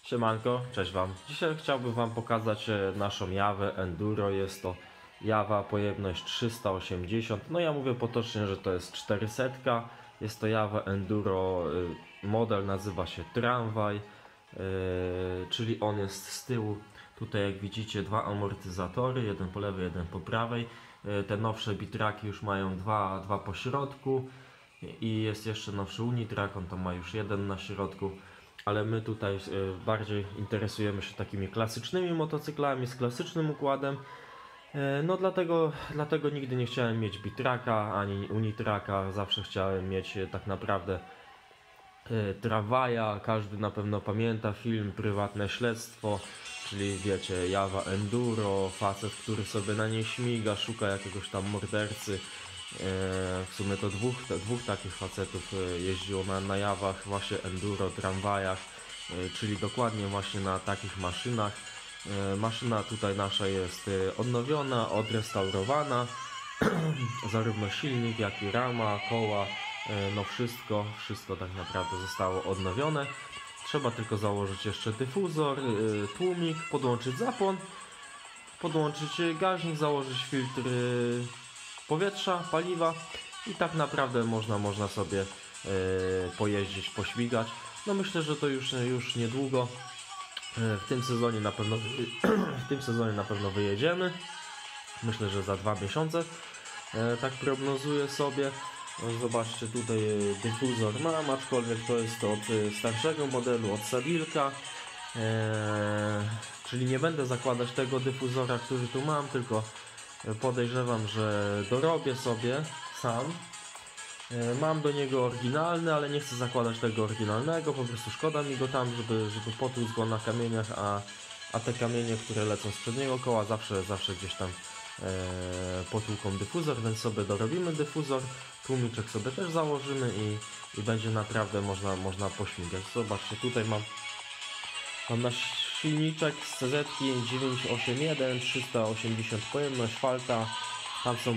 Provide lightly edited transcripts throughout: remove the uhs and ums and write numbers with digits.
Siemanko, cześć Wam. Dzisiaj chciałbym Wam pokazać naszą Jawę Enduro. Jest to Jawa pojemność 380. No ja mówię potocznie, że to jest 400. Jest to Jawa Enduro, model nazywa się Tramwaj, czyli on jest z tyłu. Tutaj jak widzicie dwa amortyzatory, jeden po lewej, jeden po prawej. Te nowsze bitraki już mają dwa po środku i jest jeszcze nowszy Unitrack, on tam ma już jeden na środku. Ale my tutaj bardziej interesujemy się takimi klasycznymi motocyklami z klasycznym układem. No dlatego nigdy nie chciałem mieć bitraka ani unitraka, zawsze chciałem mieć tak naprawdę tramwaja. Każdy na pewno pamięta film Prywatne Śledztwo, czyli wiecie, Jawa Enduro, facet, który sobie na niej śmiga, szuka jakiegoś tam mordercy. W sumie to dwóch takich facetów jeździło na Jawach, właśnie Enduro, tramwajach, czyli dokładnie właśnie na takich maszynach. Maszyna tutaj nasza jest odnowiona, odrestaurowana, zarówno silnik, jak i rama, koła, no wszystko tak naprawdę zostało odnowione. Trzeba tylko założyć jeszcze dyfuzor, tłumik, podłączyć zapłon, podłączyć gaźnik, założyć filtr powietrza, paliwa i tak naprawdę można sobie pojeździć, pośmigać. No myślę, że to już niedługo w tym sezonie na pewno wyjedziemy. Myślę, że za 2 miesiące, tak prognozuję sobie. Zobaczcie, tutaj dyfuzor mam, aczkolwiek to jest od starszego modelu, od Sabilka. Czyli nie będę zakładać tego dyfuzora, który tu mam, tylko podejrzewam, że dorobię sobie sam. Mam do niego oryginalny, ale nie chcę zakładać tego oryginalnego, po prostu szkoda mi go tam, żeby potłuc go na kamieniach, a te kamienie, które lecą z przedniego koła, zawsze gdzieś tam potłuką dyfuzor, więc sobie dorobimy dyfuzor, tłumiczek sobie też założymy i będzie naprawdę można pośmigać. Zobaczcie, tutaj mam nasz silniczek z CZ 981, 380 pojemność, falta, tam są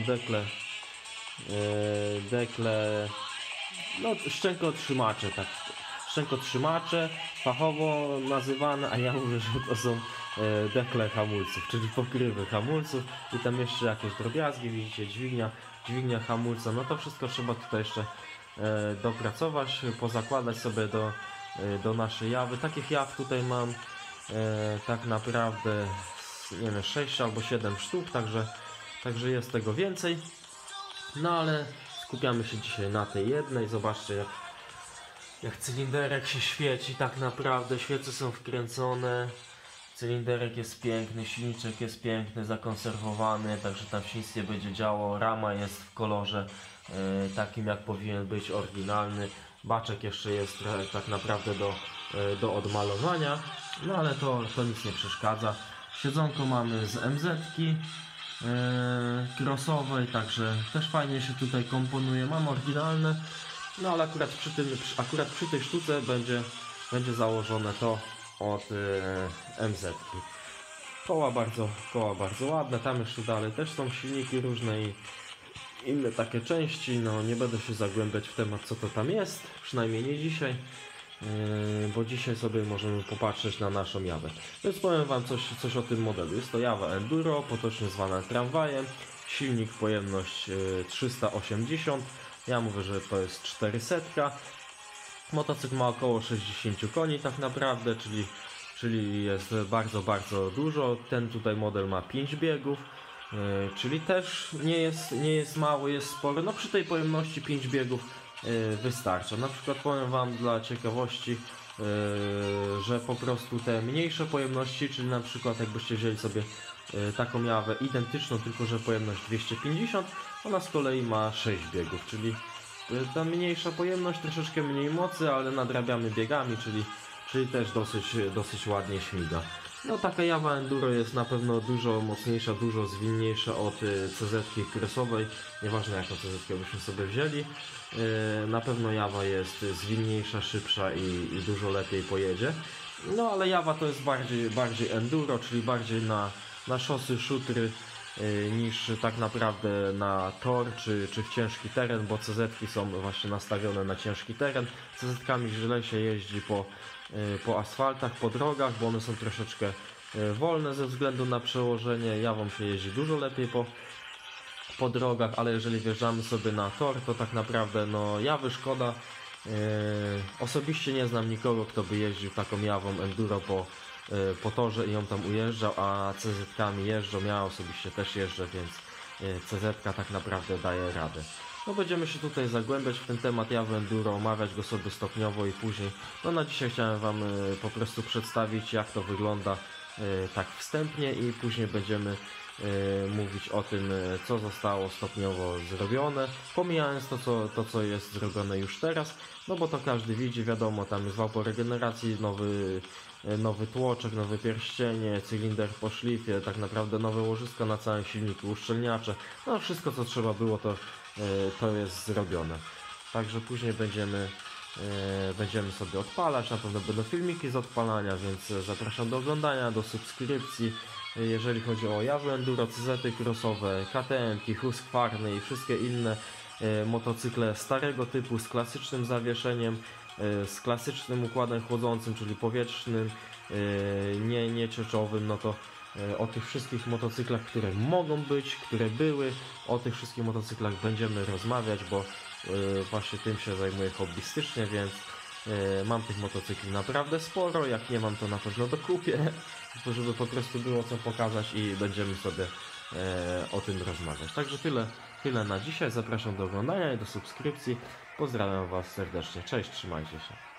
dekle, no szczękotrzymacze, tak, szczękotrzymacze fachowo nazywane, a ja mówię, że to są dekle hamulców, czyli pokrywy hamulców i tam jeszcze jakieś drobiazgi, widzicie, dźwignia hamulca, no to wszystko trzeba tutaj jeszcze dopracować, pozakładać sobie do naszej Jawy. Takich Jaw tutaj mam tak naprawdę nie wiem, 6 albo 7 sztuk, także jest tego więcej. No ale skupiamy się dzisiaj na tej jednej. Zobaczcie jak cylinderek się świeci, tak naprawdę świece są wkręcone, cylinderek jest piękny, silniczek jest piękny, zakonserwowany, także tam się nic nie będzie działo, rama jest w kolorze takim jak powinien być, oryginalny, baczek jeszcze jest tak naprawdę do odmalowania, no ale to nic nie przeszkadza. Siedzonko mamy z MZ-ki crossowej, także też fajnie się tutaj komponuje, mam oryginalne, no ale akurat przy tej sztuce będzie założone to od MZ-ki. Koła bardzo ładne, tam jeszcze dalej też są silniki różne i inne takie części, no nie będę się zagłębiać w temat co to tam jest, przynajmniej nie dzisiaj, bo dzisiaj sobie możemy popatrzeć na naszą Jawę. Więc powiem Wam coś o tym modelu. Jest to Jawa Enduro, potocznie zwana tramwajem, silnik pojemność 380, ja mówię, że to jest 400. Motocykl ma około 60 koni tak naprawdę, czyli jest bardzo dużo. Ten tutaj model ma 5 biegów, czyli też nie jest mało, jest sporo. No przy tej pojemności 5 biegów wystarcza. Na przykład powiem Wam dla ciekawości, że po prostu te mniejsze pojemności, czyli na przykład jakbyście wzięli sobie taką Jawę identyczną, tylko że pojemność 250, ona z kolei ma 6 biegów, czyli ta mniejsza pojemność, troszeczkę mniej mocy, ale nadrabiamy biegami, czyli też dosyć ładnie śmiga. No taka Jawa Enduro jest na pewno dużo mocniejsza, dużo zwinniejsza od CZ-ki crossowej, nieważne jaką CZ-kę byśmy sobie wzięli. Na pewno Jawa jest zwinniejsza, szybsza i dużo lepiej pojedzie. No ale Jawa to jest bardziej enduro, czyli bardziej na szosy, szutry niż tak naprawdę na tor czy w ciężki teren, bo CZ-ki są właśnie nastawione na ciężki teren. CZ-kami źle się jeździ po asfaltach, po drogach, bo one są troszeczkę wolne ze względu na przełożenie. Jawą się jeździ dużo lepiej po drogach, ale jeżeli wjeżdżamy sobie na tor, to tak naprawdę no jawy szkoda. Osobiście nie znam nikogo, kto by jeździł taką jawą enduro po torze i ją tam ujeżdżał, a CZ-kami jeżdżą. Ja osobiście też jeżdżę, więc CZ-ka tak naprawdę daje radę. No będziemy się tutaj zagłębiać w ten temat jawy enduro, omawiać go sobie stopniowo i później. No na dzisiaj chciałem Wam po prostu przedstawić, jak to wygląda tak wstępnie i później będziemy mówić o tym, co zostało stopniowo zrobione, pomijając to, co jest zrobione już teraz, no bo to każdy widzi, wiadomo, tam jest wał po regeneracji, nowy tłoczek, nowe pierścienie, cylinder po szlifie, tak naprawdę nowe łożysko na całym silniku, uszczelniacze, no wszystko co trzeba było to jest zrobione. Także później będziemy sobie odpalać, na pewno będą filmiki z odpalania, więc zapraszam do oglądania, do subskrypcji. Jeżeli chodzi o jawy enduro, CZ-y crossowe, KTM-ki, Husqvarny i wszystkie inne motocykle starego typu z klasycznym zawieszeniem, z klasycznym układem chłodzącym, czyli powietrznym, nie cieczowym, no to o tych wszystkich motocyklach, które mogą być, które były, o tych wszystkich motocyklach będziemy rozmawiać, bo właśnie tym się zajmuję hobbystycznie, więc mam tych motocykli naprawdę sporo, jak nie mam to na pewno dokupię, żeby po prostu było co pokazać i będziemy sobie o tym rozmawiać. Także tyle na dzisiaj, zapraszam do oglądania i do subskrypcji, pozdrawiam Was serdecznie, cześć, trzymajcie się.